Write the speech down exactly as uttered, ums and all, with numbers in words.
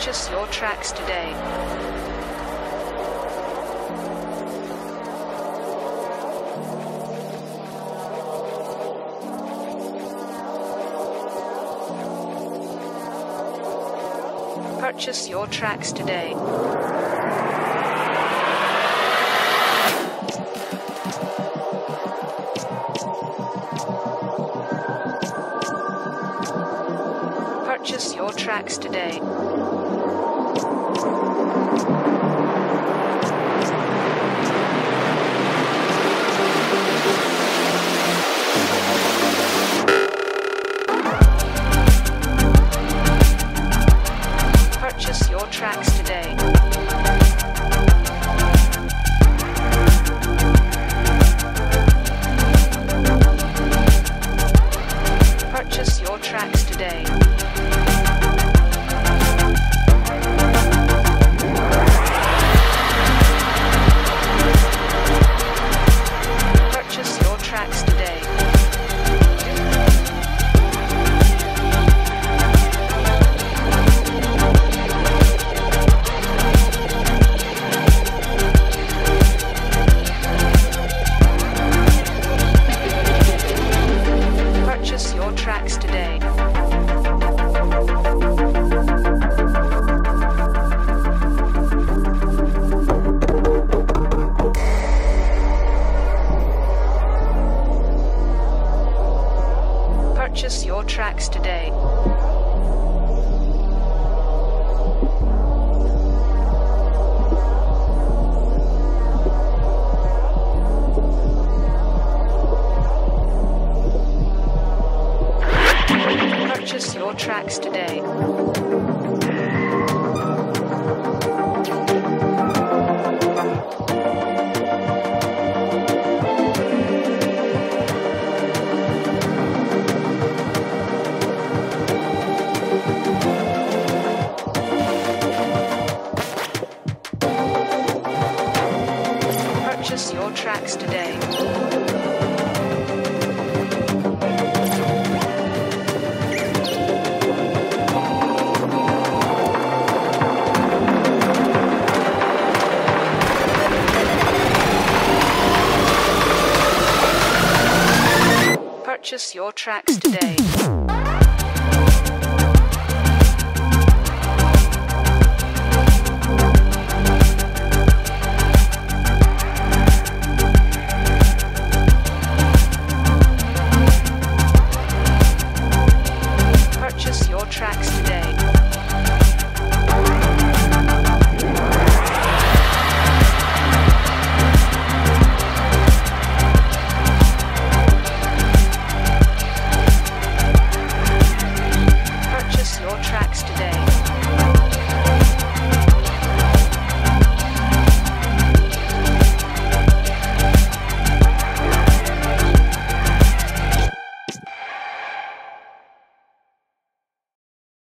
Purchase your tracks today. Purchase your tracks today. Purchase your tracks today. Purchase your tracks today. Purchase your tracks today. Purchase your tracks today. Purchase your tracks today. Purchase your tracks today. Purchase your tracks today. Purchase your tracks today. Purchase your tracks today.